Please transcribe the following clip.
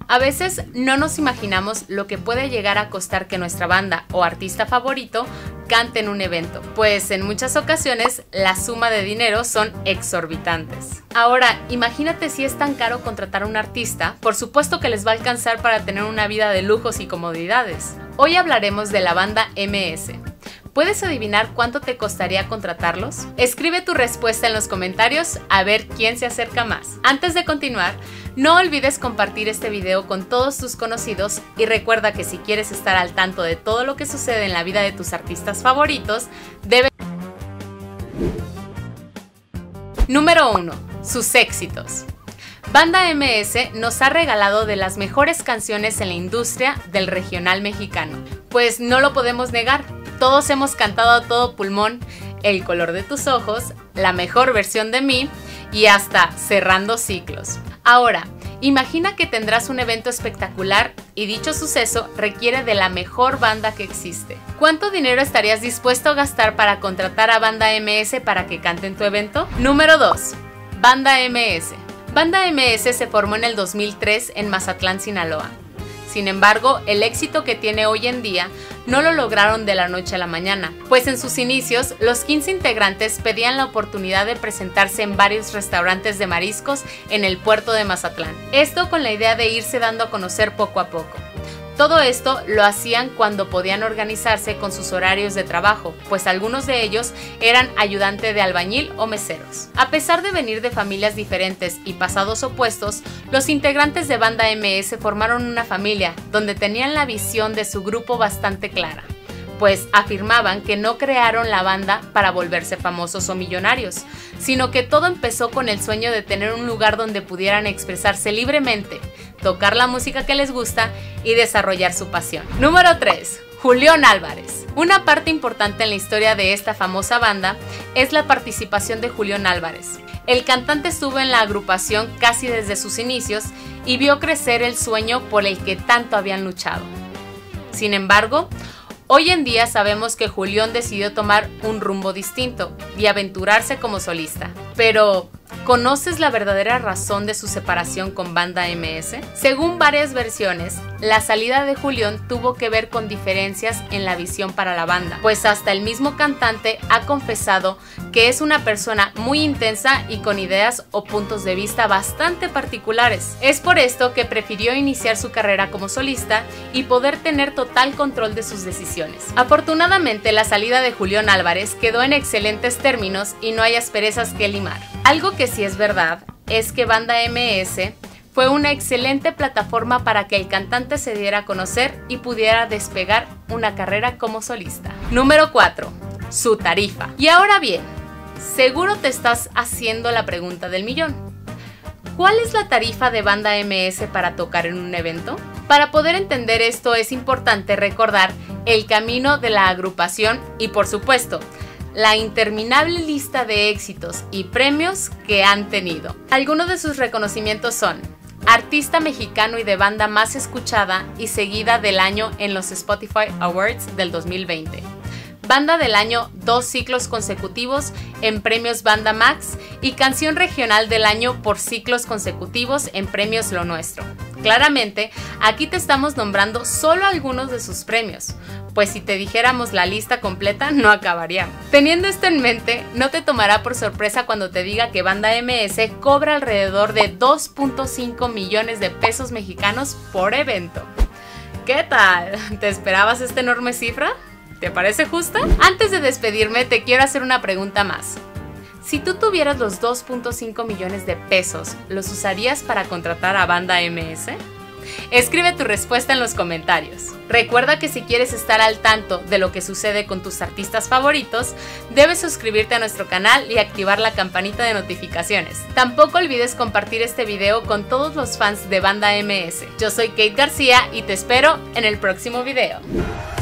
A veces no nos imaginamos lo que puede llegar a costar que nuestra banda o artista favorito cante en un evento, pues en muchas ocasiones la suma de dinero son exorbitantes. Ahora, imagínate si es tan caro contratar a un artista, por supuesto que les va a alcanzar para tener una vida de lujos y comodidades. Hoy hablaremos de la banda MS. ¿Puedes adivinar cuánto te costaría contratarlos? Escribe tu respuesta en los comentarios a ver quién se acerca más. Antes de continuar, no olvides compartir este video con todos tus conocidos y recuerda que si quieres estar al tanto de todo lo que sucede en la vida de tus artistas favoritos, debes... Número 1. Sus éxitos. Banda MS nos ha regalado de las mejores canciones en la industria del regional mexicano. Pues no lo podemos negar, todos hemos cantado a todo pulmón El color de tus ojos, La mejor versión de mí y hasta Cerrando ciclos. Ahora, imagina que tendrás un evento espectacular y dicho suceso requiere de la mejor banda que existe. ¿Cuánto dinero estarías dispuesto a gastar para contratar a Banda MS para que cante en tu evento? Número 2. Banda MS. Banda MS se formó en el 2003 en Mazatlán, Sinaloa. Sin embargo, el éxito que tiene hoy en día no lo lograron de la noche a la mañana, pues en sus inicios los 15 integrantes pedían la oportunidad de presentarse en varios restaurantes de mariscos en el puerto de Mazatlán. Esto con la idea de irse dando a conocer poco a poco. Todo esto lo hacían cuando podían organizarse con sus horarios de trabajo, pues algunos de ellos eran ayudante de albañil o meseros. A pesar de venir de familias diferentes y pasados opuestos, los integrantes de Banda MS formaron una familia donde tenían la visión de su grupo bastante clara, pues afirmaban que no crearon la banda para volverse famosos o millonarios, sino que todo empezó con el sueño de tener un lugar donde pudieran expresarse libremente, tocar la música que les gusta y desarrollar su pasión. Número 3. Julión Álvarez. Una parte importante en la historia de esta famosa banda es la participación de Julión Álvarez. El cantante estuvo en la agrupación casi desde sus inicios y vio crecer el sueño por el que tanto habían luchado. Sin embargo, hoy en día sabemos que Julión decidió tomar un rumbo distinto y aventurarse como solista. Pero, ¿conoces la verdadera razón de su separación con Banda MS? Según varias versiones, la salida de Julión tuvo que ver con diferencias en la visión para la banda, pues hasta el mismo cantante ha confesado que es una persona muy intensa y con ideas o puntos de vista bastante particulares. Es por esto que prefirió iniciar su carrera como solista y poder tener total control de sus decisiones. Afortunadamente, la salida de Julión Álvarez quedó en excelentes términos y no hay asperezas que limar. Algo que sí es verdad es que Banda MS fue una excelente plataforma para que el cantante se diera a conocer y pudiera despegar una carrera como solista. Número 4. Su tarifa. Y ahora bien, seguro te estás haciendo la pregunta del millón. ¿Cuál es la tarifa de Banda MS para tocar en un evento? Para poder entender esto es importante recordar el camino de la agrupación y, por supuesto, la interminable lista de éxitos y premios que han tenido. Algunos de sus reconocimientos son Artista Mexicano y de Banda más escuchada y seguida del año en los Spotify Awards del 2020. Banda del año 2 ciclos consecutivos en premios Banda Max y Canción Regional del año por ciclos consecutivos en premios Lo Nuestro. Claramente, aquí te estamos nombrando solo algunos de sus premios, pues si te dijéramos la lista completa no acabaríamos. Teniendo esto en mente, no te tomará por sorpresa cuando te diga que Banda MS cobra alrededor de 2.5 millones de pesos mexicanos por evento. ¿Qué tal? ¿Te esperabas esta enorme cifra? ¿Te parece justa? Antes de despedirme, te quiero hacer una pregunta más. Si tú tuvieras los 2.5 millones de pesos, ¿los usarías para contratar a Banda MS? Escribe tu respuesta en los comentarios. Recuerda que si quieres estar al tanto de lo que sucede con tus artistas favoritos, debes suscribirte a nuestro canal y activar la campanita de notificaciones. Tampoco olvides compartir este video con todos los fans de Banda MS. Yo soy Kate García y te espero en el próximo video.